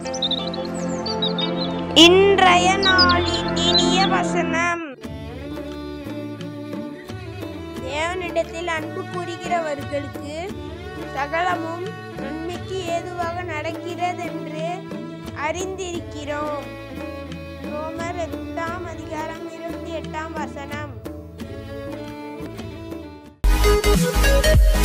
இன்றைய நாளின் இனிய வசனம். தேவனிடத்தில் அன்பு கூறுகிறவர்களுக்கு சகலமும் நன்மைக்கு ஏதுவாக நடக்கிறதென்று அறிந்திருக்கிறோம். ரோமர் 8:28 வசனம்.